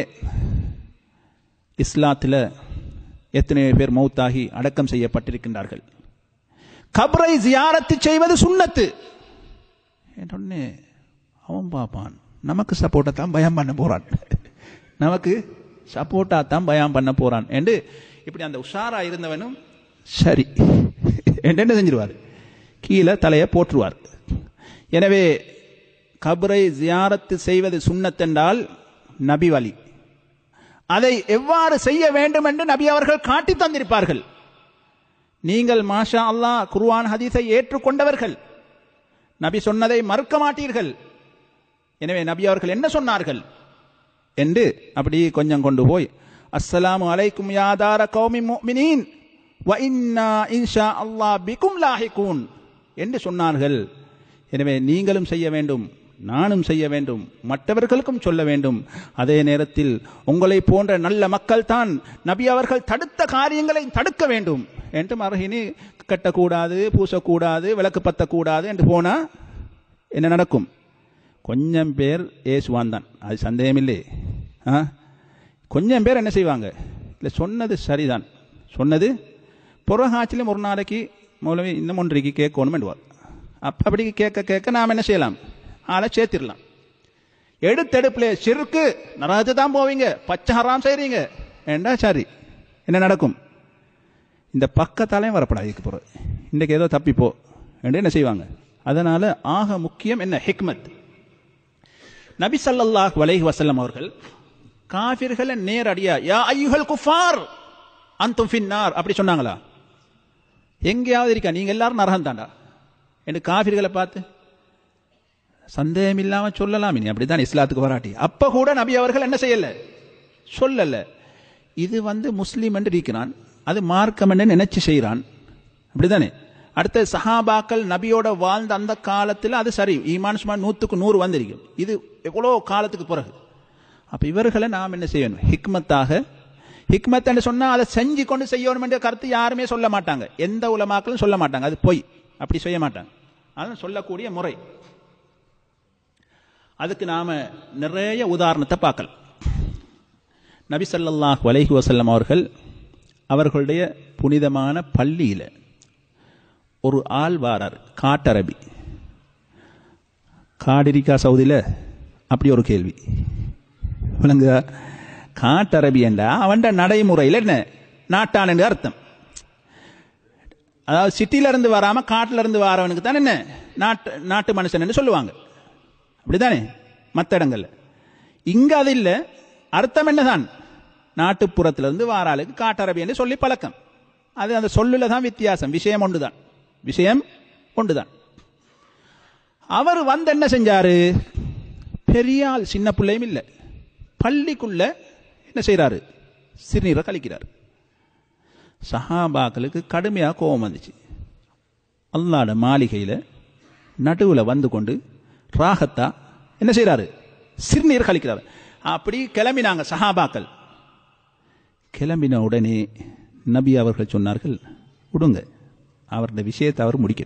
இஸ்லாத்தில் எத்தனை பேர் மௌத்தாகி அடக்கம் செய்யப்பட்டிருக்கின்றார்கள். கபரை ஜியாரத்து செய்வது சுன்னத்து என்றொன்னே அவன் பாப்பான், நமக்கு சப்போர்ட்டா தான் பயம் பண்ண போறான், நமக்கு சப்போர்ட்டா தான் பயம் பண்ண போறான் என்று இப்படி அந்த உஷாரா இருந்தவனும் சரி என்ன செஞ்சிருவார், கீழே தலையை போற்றுவார். எனவே கபரை ஜியாரத்து செய்வது சுன்னத்தென்றால் நபி வழி, அதை எவ்வாறு செய்ய வேண்டும் என்று நபி அவர்கள் காட்டி தந்திருப்பார்கள். நீங்கள் மாஷா அல்லாஹ் குர்ஆன் ஹதீஸை ஏற்றுக்கொண்டவர்கள், நபி சொன்னதை மறுக்க மாட்டீர்கள். எனவே நபி அவர்கள் என்ன சொன்னார்கள் என்று அப்படி கொஞ்சம் கொண்டு போய் அஸ்ஸலாமு அலைக்கும் யா தார கௌமி முஃமினீன் வ இன்னா இன்ஷா அல்லாஹ் பிகும் லாஹிகூன் என்று சொன்னார்கள். எனவே நீங்களும் செய்ய வேண்டும், நானும் செய்ய வேண்டும், மற்றவர்களுக்கும் சொல்ல வேண்டும். அதே நேரத்தில் உங்களை போன்ற நல்ல மக்கள் தான் நபி அவர்கள் தடுத்த காரியங்களை தடுக்க வேண்டும் என்று மறுகினி கட்டக்கூடாது, பூசக்கூடாது, விளக்கு பத்தக்கூடாது என்று போனா என்ன நடக்கும்? கொஞ்சம் பேர் ஏசுவான் தான், அது சந்தேகமில்லை. கொஞ்சம் பேர் என்ன செய்வாங்க, இல்லை சொன்னது சரிதான், சொன்னது புறகாட்சியிலும் ஒரு நாளைக்கு மூலமே இன்னும் ஒன்றைக்கு கேட்கணும் என்றுவார். அப்படி கேட்க நாம் என்ன செய்யலாம், ஆளை சேர்த்திடலாம். எடுத்தெடுப்புல ஷிர்க்கு, நரகத்து தான் போவீங்க, பச்சை ஹராம் செய்றீங்க என்றா சரி, என்ன நடக்கும்? இந்த பக்கத்தாலையும் வரப்படாது, இதுக்கு போகிறது இன்றைக்கு ஏதோ தப்பிப்போ என்று என்ன செய்வாங்க. அதனால ஆக முக்கியம் என்ன, ஹிக்மத். நபி ஸல்லல்லாஹு அலைஹி வஸல்லம் அவர்கள் காஃபிர்களை நேரடியா யா அய்யுஹல் குஃபார் அன்தும் ஃபின்னார் அப்படி சொன்னாங்களா? எங்கேயாவது இருக்கா நீங்க எல்லாரும் நரகம் தாண்டா என்று காஃபிர்களை பார்த்து? சந்தேகம் இல்லாம சொல்லலாம். இனி அப்படித்தான் இஸ்லாத்துக்கு வராட்டி. அப்ப கூட நபி அவர்கள் என்ன செய்யல, சொல்லல. இது முஸ்லீம் என்று இருக்கிறான், அது மார்க்கம் என்று நினைச்சு செய்யறான், அப்படித்தானே? அடுத்த சஹாபாக்கள் நபியோட வாழ்ந்த அந்த காலத்தில் அது சரி, ஈமான் சுமார் 100க்கு 100 வந்திருக்கும். இது எவ்வளோ காலத்துக்கு பிறகு. அப்ப இவர்களை நாம் என்ன செய்யணும், ஹிக்மத் என்று சொன்னா அதை செஞ்சு கொண்டு செய்யணும் என்ற கருத்து யாருமே சொல்ல மாட்டாங்க, எந்த உலமாக்களும் சொல்ல மாட்டாங்க, அது பொய், அப்படி செய்ய மாட்டாங்க. அதனால சொல்லக்கூடிய முறை, அதுக்கு நாம நிறைய உதாரணத்தை பார்க்கலாம். நபி ஸல்லல்லாஹு அலைஹி வஸல்லம் அவர்களுடைய புனிதமான பள்ளியில ஒரு ஆள் வாரார், காட்டரபி. காடிரிக்கா சவுதியில் அப்படி ஒரு கேள்வி விளங்குதா? காட்டரபி என்றா அவன் நடைமுறையில் என்ன நாட்டான் என்று அர்த்தம். அதாவது சிட்டியில இருந்து வராம காட்டில இருந்து வரவனுக்கு தான் என்ன நாட்டு மனுஷன் என்று சொல்லுவாங்க. அப்படித்தானே மற்ற இடங்கள்ல. இங்க அது இல்ல. அர்த்தம் என்னதான்? நாட்டுப்புறத்திலிருந்து வாராளுக்கு காட்டரபி என்று சொல்லி பழக்கம். அது அந்த சொல்லுல தான் வித்தியாசம். விஷயம் ஒன்றுதான். அவர் வந்து என்ன செஞ்சாரு? பெரிய ஆள், சின்ன பிள்ளையும் இல்லை, பள்ளிக்குள்ள என்ன செய்யறாரு? சிறுநீரை கழிக்கிறார். சஹாபாக்களுக்கு கடுமையாக கோபம் வந்துச்சு. அல்லாஹ்வுடைய மாளிகையில நடுவுல வந்து கொண்டு ராகத்தா என்ன செய்யறாரு? சிறுநீர் கழிக்கிறார். அப்படி கிளம்பினாங்க சஹாபாக்கள். கிளம்பின உடனே நபி அவர்கள் சொன்னார்கள், விடுங்க, அவருடைய விஷயத்தை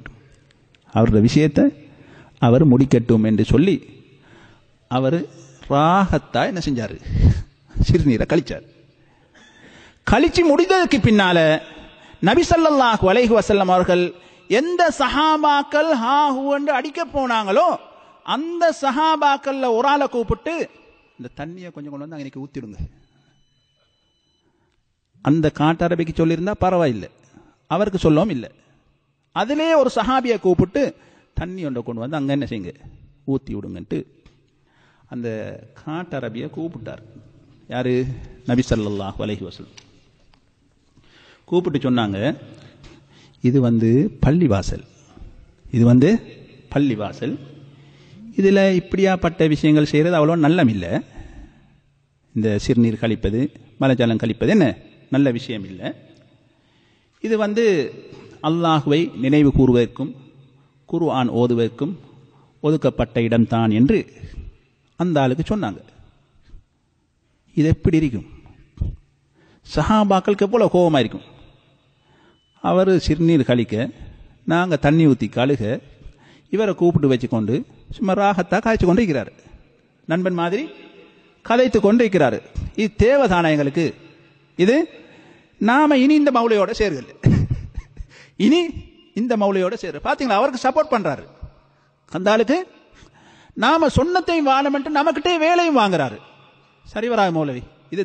அவர் முடிக்கட்டும் என்று சொல்லி அவர் ராகத்தா என்ன செஞ்சாரு? சிறுநீரை கழிச்சார். கழிச்சு முடிந்ததுக்கு பின்னால நபி ஸல்லல்லாஹு அலைஹி வஸல்லம் அவர்கள் எந்த சஹாபாக்கள் ஹாஹு என்று அடிக்க போனாங்களோ அந்த சஹாபாக்கள்ல ஒரு ஆளை கூப்பிட்டு இந்த தண்ணியை கொஞ்சம் கொண்டு வந்து அன்னைக்கு ஊத்திடுங்க. அந்த காட்டரபிக்கு சொல்லியிருந்தா பரவாயில்லை, அவருக்கு சொல்லவும் இல்லை. அதிலே ஒரு சஹாபியை கூப்பிட்டு தண்ணி ஒன்றை கொண்டு வந்து அங்க என்ன செய்யுங்க, ஊத்தி விடுங்கன்ட்டு அந்த காட்டரபியை கூப்பிட்டார். யாரு? நபி ஸல்லல்லாஹு அலைஹி வஸல்லம் கூப்பிட்டு சொன்னாங்க, இது பள்ளிவாசல், இதில் இப்படியாப்பட்ட விஷயங்கள் செய்கிறது அவ்வளோ நல்லம் இல்லை. இந்த சிறுநீர் கழிப்பது, மலஜலம் கழிப்பது என்ன நல்ல விஷயம் இல்லை. இது அல்லாஹுவை நினைவு கூறுவதற்கும் குர்ஆன் ஓதுவதற்கும் ஒதுக்கப்பட்ட இடம்தான் என்று அந்த ஆளுக்கு சொன்னாங்க. இது எப்படி இருக்கும்? சஹாபாக்களுக்கு எவ்வளோ கோபமாக இருக்கும். அவர் சிறுநீர் கழிக்க, நாங்கள் தண்ணி ஊற்றி கழுக, இவரை கூப்பிட்டு வச்சுக்கொண்டு சும்மா ராகத்தா காய்ச்சி கொண்டு இருக்கிறார். நண்பன் மாதிரி கதைத்து கொண்டு இருக்கிறார். இது தேவதான எங்களுக்கு. இது நாம இனி இந்த மௌலையோட சேருகள், இனி இந்த மௌலையோட சேரு. பார்த்தீங்களா, அவருக்கு சப்போர்ட் பண்றாரு. அந்த ஆளுக்கு நாம சொன்னத்தையும் வாழமென்று நமக்கிட்டே வேலையும் வாங்குறாரு. சரிவராக மௌலவி, இது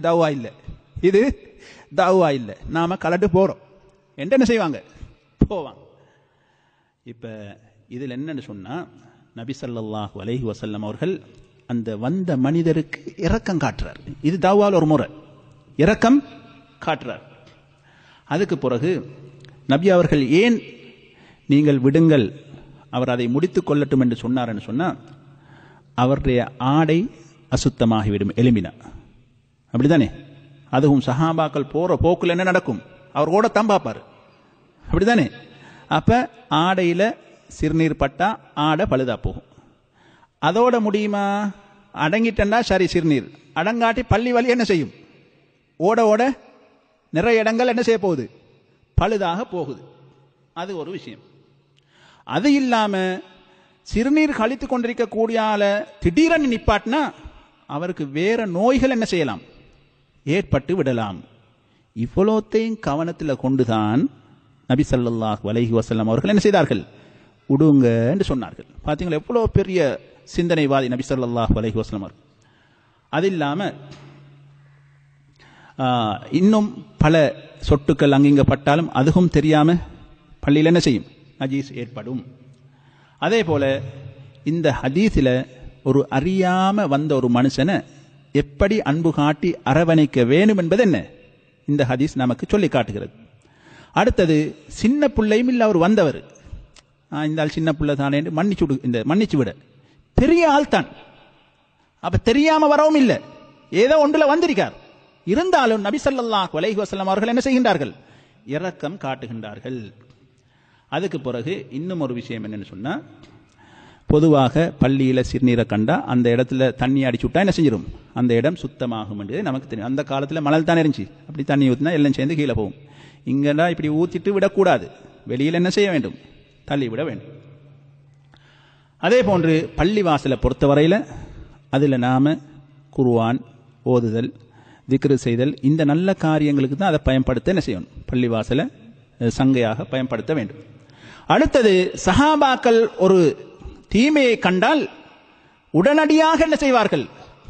தவ்வா இல்லை, நாம கலட்டு போறோம் என்று என்ன செய்வாங்க? போவாங்க. இப்ப இதில் என்னன்னு சொன்னா, நபி ஸல்லல்லாஹு அலைஹி வஸல்லம் அவர்கள் அந்த வந்த மனிதருக்கு இரக்கம் காட்டுறார். இது தவ்வால் ஒரு முறை, இரக்கம் காட்டுறார். அதுக்கு பிறகு நபி அவர்கள் ஏன் நீங்கள் விடுங்கள், அவர் அதை முடித்துக் கொள்ளட்டும் என்று சொன்னார்னு சொன்னா, அவருடைய ஆடை அசுத்தமாகிவிடும் எலும்பினா. அப்படித்தானே? அதுவும் சஹாபாக்கள் போற போக்குல என்ன நடக்கும்? அவர் ஓட தம்பாப்பாரு. அப்படித்தானே? அப்ப ஆடையில சிறுநீர் பட்டா ஆடை பழுதா போகும். அதோட முடியுமா? அடங்கிட்டா சரி, சிறுநீர் அடங்காட்டி பள்ளி வலி என்ன செய்யும்? ஓட ஓட நிறைய இடங்கள் என்ன செய்ய போகுது? பழுதாக போகுது. அது ஒரு விஷயம். அது இல்லாம சிறுநீர் கழித்து கொண்டிருக்க கூடிய திடீரென நிப்பாட்டினா அவருக்கு வேற நோய்கள் என்ன செய்யலாம்? ஏற்பட்டு விடலாம். இவ்வளோத்தையும் கவனத்தில் கொண்டுதான் நபி ஸல்லல்லாஹு அலைஹி வஸல்லம் அவர்கள் என்ன செய்தார்கள்? உடுங்க என்று சொன்னார்கள். பார்த்தீங்களா, எவ்வளோ பெரிய சிந்தனைவாதி நபி ஸல்லல்லாஹு அலைஹி வஸல்லம் அவர்கள். அது இல்லாம இன்னும் பல சொட்டுக்கள் அங்கிங்க பட்டாலும் அதுவும் தெரியாம பள்ளியில் என்ன செய்யும்? நஜீஸ் ஏற்படும். அதே போல இந்த ஹதீஸில் ஒரு அறியாம வந்த ஒரு மனுஷனை எப்படி அன்பு காட்டி அரவணைக்க வேண்டும் என்பது என்ன இந்த ஹதீஸ் நமக்கு சொல்லி காட்டுகிறது. அடுத்தது, சின்ன பிள்ளையும் இல்லை, அவர் வந்தவர் இந்த ஆள் சின்ன பிள்ளை தானே என்று மன்னிச்சு விட பெரிய ஆள் தான். அப்ப தெரியாம வரவும் இல்லை, ஏதோ ஒன்றுல வந்திருக்கார். இருந்தாலும் நபி ஸல்லல்லாஹு அலைஹி வஸல்லம் அவர்கள் என்ன செய்கின்றார்கள்? இரக்கம் காட்டுகின்றார்கள். அதுக்கு பிறகு இன்னும் ஒரு விஷயம் என்னன்னு சொன்னா, பொதுவாக பள்ளியில சிறுநீரை கண்டா அந்த இடத்துல தண்ணி அடிச்சு விட்டா என்ன செஞ்சிடும்? அந்த இடம் சுத்தமாகும் என்று நமக்கு தெரியும். அந்த காலத்துல மணல் தானே இருந்துச்சு, அப்படி தண்ணி ஊற்றினா எல்லாம் சேர்ந்து கீழே போகும். இங்கடா இப்படி ஊத்திட்டு விடக்கூடாது, வெளியில் என்ன செய்ய வேண்டும்? தள்ளி விட வேண்டும். அதே போன்று பள்ளி வாசலை பொறுத்தவரையில் அதில் நாம குர்ஆன் ஓதுதல், திக்ரு செய்தல், இந்த நல்ல காரியங்களுக்கு தான் அதை பயன்படுத்த என்ன செய்யணும்? பள்ளி வாசலை சங்கையாக பயன்படுத்த வேண்டும். அடுத்தது, சஹாபாக்கள் ஒரு தீமையை கண்டால் உடனடியாக என்ன செய்வார்கள்?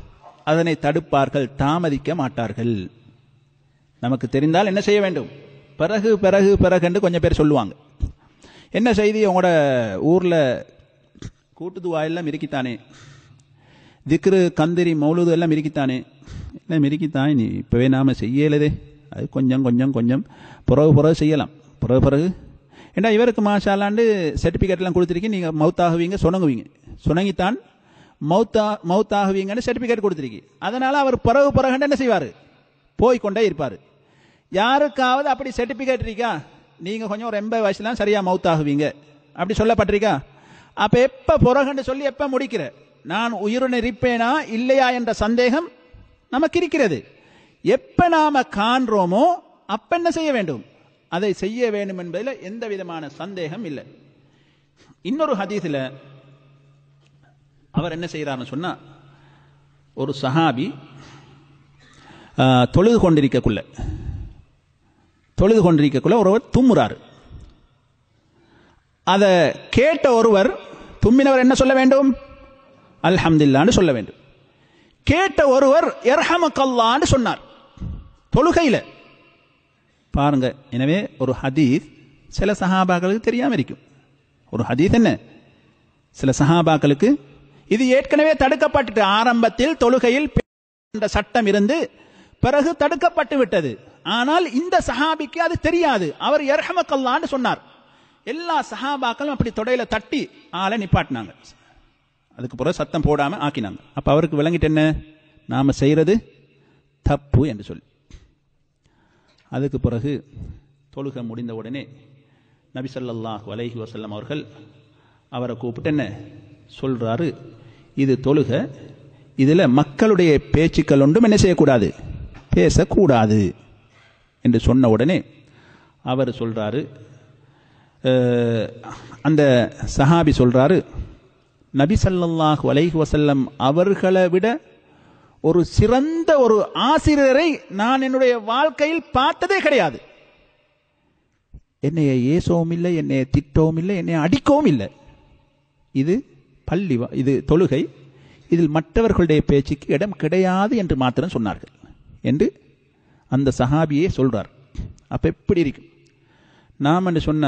அதனை தடுப்பார்கள், தாமதிக்க மாட்டார்கள். நமக்கு தெரிந்தால் என்ன செய்ய வேண்டும்? பிறகு பிறகு பிறகு என்று கொஞ்சம் பேர் சொல்லுவாங்க. என்ன செய்தி, உங்களோட ஊரில் கூட்டுதுவா எல்லாம் இருக்கித்தானே, திக்ரு கந்திரி மௌலுது எல்லாம் இருக்கித்தானே, எல்லாம் இருக்கித்தான், நீ இப்போவே நாம் செய்யலதே, அது கொஞ்சம் கொஞ்சம் கொஞ்சம் பிறகு பிறகு செய்யலாம், பிறகு பிறகு. ஏன்னா இவருக்கு மாஷாலாண்டு சர்டிஃபிகேட்லாம் கொடுத்துருக்கீங்க, நீங்கள் மவுத்தாகுவீங்க, சொனங்குவீங்க, சொனங்கித்தான் மவுத்தாகுவீங்கன்னு சர்டிஃபிகேட் கொடுத்துருக்கீ. அதனால் அவர் பிறகு பிறகுன்னு என்ன செய்வார்? போய்கொண்டே இருப்பார். யாருக்காவது அப்படி சர்டிஃபிகேட் இருக்கா, நீங்கள் கொஞ்சம் ஒரு 80 வயசுலாம் சரியாக மவுத்தாகுவீங்க அப்படி சொல்லப்பட்டிருக்கா? அப்போ எப்போ பிறகுன்னு சொல்லி எப்போ முடிக்கிற? நான் உயிருடன் இருப்பேனா இல்லையா என்ற சந்தேகம் நமக்கு இருக்கிறது. எப்போ நாம் காண்றோமோ அப்போ என்ன செய்ய வேண்டும்? அதை செய்ய வேண்டும் என்பதில் எந்த விதமான சந்தேகம் இல்லை. இன்னொரு ஹதீஸில் அவர் என்ன செய்கிறார்னு சொன்னால், ஒரு சஹாபி தொழுது கொண்டிருக்கக்குள்ள ஒருவர் தும்முறாரு. அதை கேட்ட ஒருவர், தும்மினவர் என்ன சொல்ல வேண்டும்? அல்ஹம்துலில்லாஹ்னு சொல்ல வேண்டும். கேட்ட ஒருவர் யர்ஹமக்கல்லாஹ்னு சொன்னார் தொழுகையில். பாருங்க, எனவே ஒரு ஹதீஸ் சில சஹாபாக்களுக்கு தெரியாமல் இருக்கும். ஒரு ஹதீஸ் என்ன, சில சஹாபாக்களுக்கு இது ஏற்கனவே தடுக்கப்பட்டு, ஆரம்பத்தில் தொழுகையில் என்ற சட்டம் இருந்து பிறகு தடுக்கப்பட்டு விட்டது. ஆனால் இந்த சஹாபிக்கு அது தெரியாது. அவர் யர்ஹமக்கல்லாஹ்னு சொன்னார். எல்லா சஹாபாக்களும் அப்படி தொடையில தட்டி ஆளை நிப்பாட்டினாங்க. அதுக்கு பிறகு சத்தம் போடாம ஆக்கினாங்க. அப்ப அவருக்கு விளங்கிட்டு என்ன, நாம செய்யறது தப்பு என்று சொல்லி. அதுக்கு பிறகு தொழுகை முடிந்த உடனே நபி ஸல்லல்லாஹு அலைஹி வஸல்லம் அவர்கள் அவரை கூப்பிட்டு என்ன சொல்றாரு, இது தொழுகை, இதுல மக்களுடைய பேச்சுக்கள் ஒன்றும் என்ன செய்யக்கூடாது, பேசக்கூடாது என்று சொன்ன உடனே அவர் சொல்றாரு, அந்த சஹாபி சொல்றாரு, நபி ஸல்லல்லாஹு அலைஹி வஸல்லம் அவர்களை விட ஒரு சிறந்த ஒரு ஆசிரியரை நான் என்னுடைய வாழ்க்கையில் பார்த்ததே கிடையாது. என்னைய ஏசவும் இல்லை, என்னைய திட்டவும் இல்லை, என்னைய அடிக்கவும் இல்லை. இது பள்ளி, இது தொழுகை, இதில் மற்றவர்களுடைய பேச்சுக்கு இடம் கிடையாது என்று மாத்திரம் சொன்னார்கள் என்று அந்த சஹாபியே சொல்றார். அப்ப எப்படி இருக்கும்? நாம் என்று சொன்னா,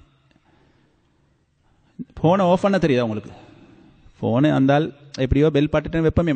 போனை ஆஃப் பண்ண தெரியுதா உங்களுக்கு? போனை அந்தால் எப்படியோ பெல் பாட்டுட்டு வெப்பமே,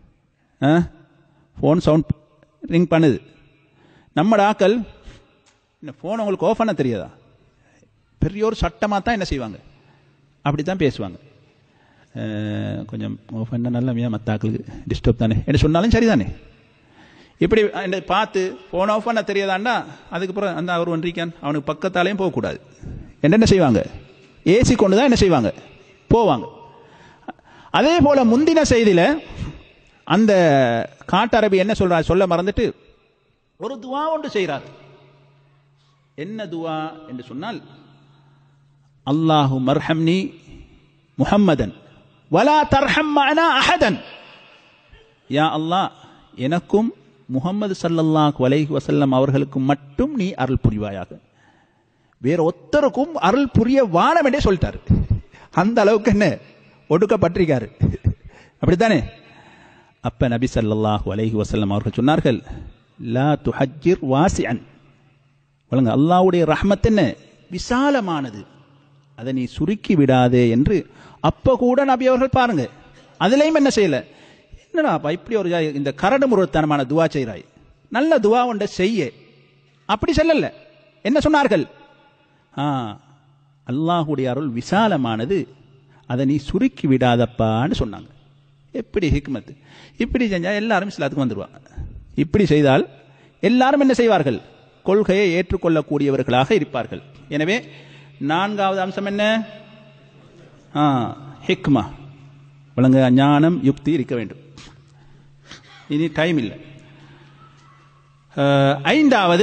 ஃபோன் சவுண்ட் ரிங் பண்ணுது. நம்மட ஆக்கள் ஃபோன் உங்களுக்கு ஆஃப் பண்ண தெரியாதா? பெரிய ஒரு சட்டமாக தான் என்ன செய்வாங்க, அப்படி தான் பேசுவாங்க. கொஞ்சம் ஆஃப் பண்ண நல்லா மற்ற ஆக்களுக்கு டிஸ்டர்ப் தானே என்ன சொன்னாலும் சரிதானே. இப்படி பார்த்து ஃபோன் ஆஃப் பண்ண தெரியாதாண்டா, அதுக்கப்புறம் அந்த அவர் ஒன்றிக்கான் அவனுக்கு பக்கத்தாலேயும் போகக்கூடாது. என்ன செய்வாங்க, ஏசி கொண்டு தான் என்ன செய்வாங்க, போவாங்க. அதே போல முந்தின செய்தியில் அந்த காட்டரபி என்ன சொல்றார் சொல்ல மறந்துட்டு ஒரு துவா ஒன்று செய்கிறார். என்ன துவா என்று சொன்னால், அல்லாஹு மர்ஹம்னி முஹம்மதன் வலா தர்ஹம் மஅனா அஹதன். யா அல்லாஹ், எனக்கும் முஹம்மது ஸல்லல்லாஹு அலைஹி வஸல்லம் அவர்களுக்கும் மட்டும் நீ அருள் புரிவாயாக, வேற ஒத்தருக்கும் அருள் புரிய வானம் என்றே சொல்லிட்டாரு. அந்த அளவுக்கு என்ன ஒடுக்கப்பட்டிருக்காரு, அப்படித்தானே? அப்ப நபி ஸல்லல்லாஹு அலைஹி வஸல்லம் அவர்கள் சொன்னார்கள், லா துஹஜ்ஜிர் வாசிஅன், வழங்க அல்லாஹ்வுடைய ரஹ்மத் என்ன விசாலமானது, அதை நீ சுருக்கி விடாதே என்று. அப்ப கூட நபி அவர்கள் பாருங்க, அதுலயும் என்ன செய்யல, என்னடா இப்படி ஒரு இந்த கரடு முரட்டுத்தனமான துவா செய்கிறாய், நல்ல துவா ஒன்றை செய்ய, அப்படி சொல்லல. என்ன சொன்னார்கள், அல்லாஹ்வுடைய அருள் விசாலமானது, அதை நீ சுருக்கி விடாதப்பான்னு சொன்னாங்க. எப்படி ஹிக்மத்! இப்படி செஞ்சால் எல்லாரும் இஸ்லாத்துக்கு வந்துடுவாங்க. இப்படி செய்தால் எல்லாரும் என்ன செய்வார்கள், கொள்கையை ஏற்றுக்கொள்ளக்கூடியவர்களாக இருப்பார்கள். எனவே 4வது அம்சம் என்ன, ஹிக்மா, வழங்க ஞானம் யுக்தி இருக்க வேண்டும். இனி டைம் இல்லை. 5வது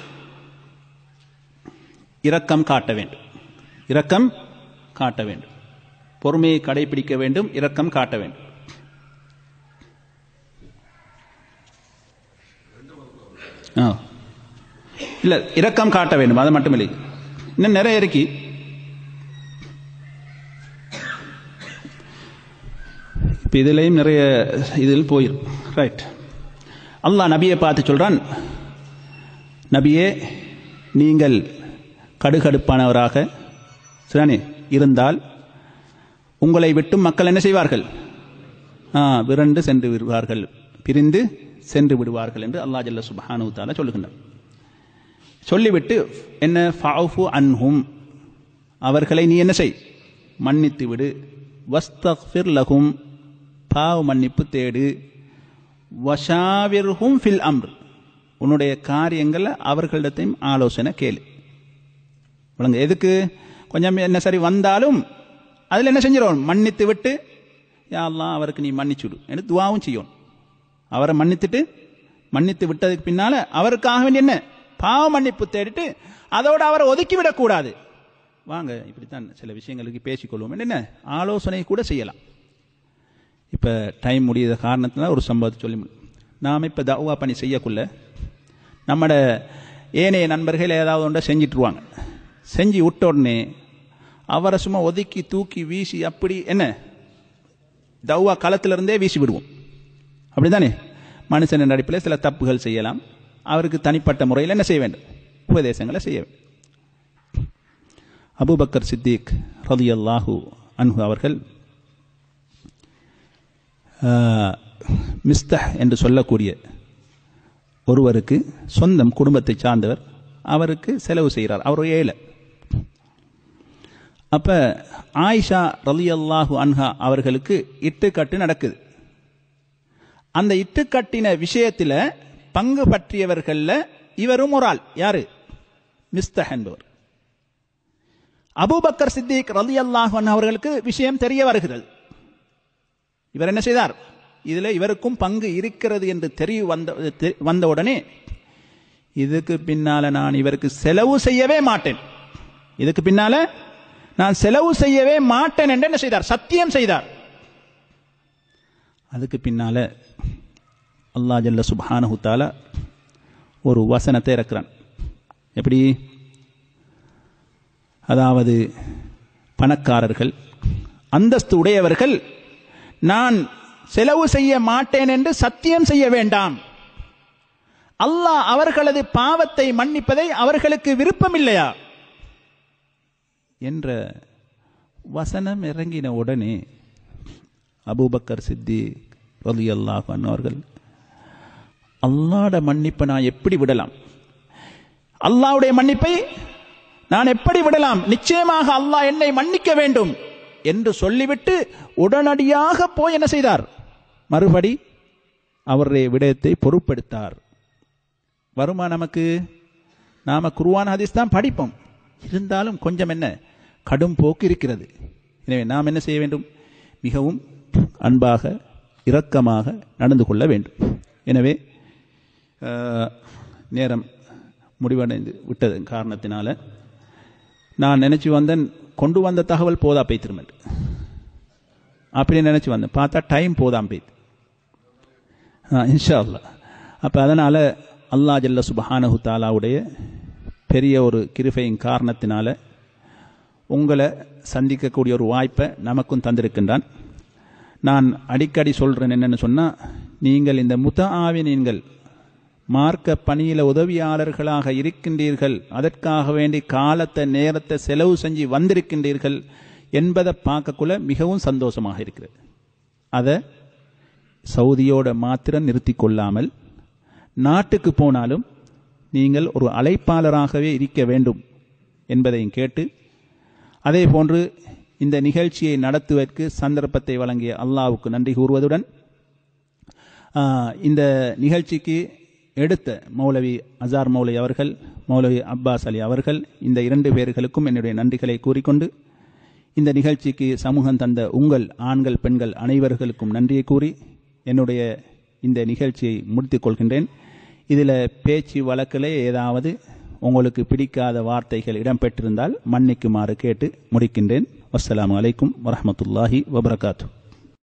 இரக்கம் காட்ட வேண்டும். இரக்கம் காட்ட வேண்டும், பொறுமையை கடைபிடிக்க வேண்டும், இரக்கம் காட்ட வேண்டும். இல்ல, இரக்கம் காட்ட வேண்டும், அது மட்டும் இல்லை, இன்னும் நிறைய இருக்கு. இப்போ இதுலேயும் நிறைய இதில் போயிடும். ரைட். அல்லாஹ் நபியை பார்த்து சொல்கிறான், நபியே நீங்கள் கடுகடுப்பானவராக சரிதானே இருந்தால் உங்களை விட்டும் மக்கள் என்ன செய்வார்கள்? விரண்டு சென்று விடுவார்கள், பிரிந்து சென்று விடுவார்கள் என்று அல்லாஹ் ஜல்ல சுப்ஹானஹு வ தஆலா சொல்லுகின்றார். சொல்லிவிட்டு என்ன, ஃபஅஃபு அன்ஹும், அவர்களை நீ என்ன செய், மன்னித்து விடு. வஸ்தக்ஃபிர் லஹும், பாவ மன்னிப்பு தேடு. வஷாவிர்ஹும் ஃபில் அம்ர், உன்னுடைய காரியங்களை அவர்களிடத்தையும் ஆலோசனை கேளு. விளங்க, எதுக்கு கொஞ்சம் என்ன சரி வந்தாலும் அதில் என்ன செஞ்சிடும், மன்னித்து விட்டு யா அல்லாஹ் அவருக்கு நீ மன்னிச்சுடு என்று துவாவும் செய்யும். அவரை மன்னித்து விட்டதுக்கு பின்னால அவருக்காக வேண்டிய என்ன பாவ மன்னிப்பு தேடிட்டு அதோடு அவரை ஒதுக்கிவிடக்கூடாது. வாங்க இப்படித்தான் சில விஷயங்களுக்கு பேசிக்கொள்வோம் என்ன ஆலோசனை கூட செய்யலாம். இப்போ டைம் முடியாத காரணத்தினால ஒரு சம்பவத்தை சொல்லி, நாம் இப்போ தஅவா பணி செய்யக்குள்ள நம்மட ஏனைய நண்பர்கள் ஏதாவது ஒன்றை செஞ்சிட்ருவாங்க. செஞ்சு விட்ட உடனே அவரை சும்மா ஒதுக்கி தூக்கி வீசி அப்படி என்ன தஅவா களத்திலிருந்தே வீசி விடுவோம். அப்படி தானே? மனுஷன் அடிப்படையில் சில தப்புகள் செய்யலாம், அவருக்கு தனிப்பட்ட முறையில் என்ன செய்ய வேண்டும், உபதேசங்களை செய்ய வேண்டும். அபூபக்கர் சித்திக் ரலியல்லாஹு அன்ஹு அவர்கள் மிஸ்தஹ் என்று சொல்லக்கூடிய ஒருவருக்கு சொந்தம் குடும்பத்தை சார்ந்தவர், அவருக்கு செலவு செய்கிறார். அவர் ஏழை. அப்ப ஆயிஷா ரலியல்லாஹு அன்ஹா அவர்களுக்கு இட்டுக்கட்டு நடக்குது. அந்த இட்டுக்கட்டின விஷயத்தில் பங்கு பற்றியவர்கள்ல இவரும் ஒரு ஆள். யாரு? மிஸ்தஹ் என்பவர். அபூபக்கர் சித்திக் ரலியல்லாஹு அன்ஹு அவர்களுக்கு விஷயம் தெரிய வருகிறது. இவர் என்ன செய்தார், இதில் இவருக்கும் பங்கு இருக்கிறது என்று தெரிய வந்த உடனே இதுக்கு பின்னால நான் இவருக்கு செலவு செய்யவே மாட்டேன், இதுக்கு பின்னால நான் செலவு செய்யவே மாட்டேன் என்று என்ன செய்தார், சத்தியம் செய்தார். அதுக்கு பின்னால அல்லாஹ் ஜல்ல சுப்ஹானஹு தஆலா ஒரு வசனத்தை இறக்குறான். எப்படி? அதாவது பணக்காரர்கள், அந்தஸ்து உடையவர்கள் நான் செலவு செய்ய மாட்டேன் என்று சத்தியம் செய்ய வேண்டாம். அல்லாஹ் அவர்களது பாவத்தை மன்னிப்பதை அவர்களுக்கு விருப்பம் இல்லையா என்ற வசனம் இறங்கின உடனே அபூபக்கர் சித்திக் ரலியல்லாஹு அன்ஹு அவர்கள், அல்லாஹ்வுடைய மன்னிப்பை நான் எப்படி விடலாம், அல்லாஹ்வுடைய மன்னிப்பை நான் எப்படி விடலாம், நிச்சயமாக அல்லாஹ் என்னை மன்னிக்க வேண்டும் என்று சொல்லிவிட்டு உடனடியாக போய் என்ன செய்தார், மறுபடி அவருடைய விடயத்தை பொறுப்பெடுத்தார். வருமா நமக்கு? நாம குர்ஆன் ஹதீஸ் தான் படிப்போம், இருந்தாலும் கொஞ்சம் என்ன கடும் போக்கு இருக்கிறது. எனவே நாம் என்ன செய்ய வேண்டும், மிகவும் அன்பாக இரக்கமாக நடந்து கொள்ள வேண்டும். எனவே நேரம் முடிவடைந்து விட்டது காரணத்தினால நான் நினைச்சு வந்தேன், கொண்டு வந்த தகவல் போதா போய்த்திருமேன் அப்படி நினைச்சு வந்தேன், பார்த்தா டைம் போதாம் போய்த்து. இன்ஷா அல்லாஹ். அப்போ அதனால் அல்லாஹ் ஜல்ல சுப்ஹானஹு தஆலாவுடைய பெரிய ஒரு கிருபையின் காரணத்தினால உங்களை சந்திக்கக்கூடிய ஒரு வாய்ப்பை நமக்கும் தந்திருக்கின்றான். நான் அடிக்கடி சொல்கிறேன் என்னென்னு சொன்னால், நீங்கள் இந்த முத்தஆவினீன்கள் மார்க்க பணியில் உதவியாளர்களாக இருக்கின்றீர்கள், அதற்காக வேண்டி காலத்தை நேரத்தை செலவு செஞ்சு வந்திருக்கின்றீர்கள் என்பதை பார்க்கக்குள்ள மிகவும் சந்தோஷமாக இருக்கிறது. அதை சவுதியோட மாத்திரம் நிறுத்தி கொள்ளாமல் நாட்டுக்கு போனாலும் நீங்கள் ஒரு அழைப்பாளராகவே இருக்க வேண்டும் என்பதையும் கேட்டு, அதே போன்று இந்த நிகழ்ச்சியை நடத்துவதற்கு சந்தர்ப்பத்தை வழங்கிய அல்லாஹ்வுக்கு நன்றி கூறுவதுடன், இந்த நிகழ்ச்சிக்கு எடுத்த மௌலவி அசார் மௌலவி அவர்கள், மௌலவி அப்பாஸ் அலி அவர்கள், இந்த இரண்டு பேர்களுக்கும் என்னுடைய நன்றிகளை கூறிக்கொண்டு, இந்த நிகழ்ச்சிக்கு சமூகம் தந்த உங்கள் ஆண்கள் பெண்கள் அனைவர்களுக்கும் நன்றியை கூறி என்னுடைய இந்த நிகழ்ச்சியை முடித்துக் கொள்கின்றேன். இதில் பேச்சு வழக்கில் ஏதாவது உங்களுக்கு பிடிக்காத வார்த்தைகள் இடம்பெற்றிருந்தால் மன்னிக்குமாறு கேட்டு முடிக்கின்றேன். அஸ்ஸலாமு அலைக்கும் வரஹ்மத்துல்லாஹி வபரகாத்துஹு.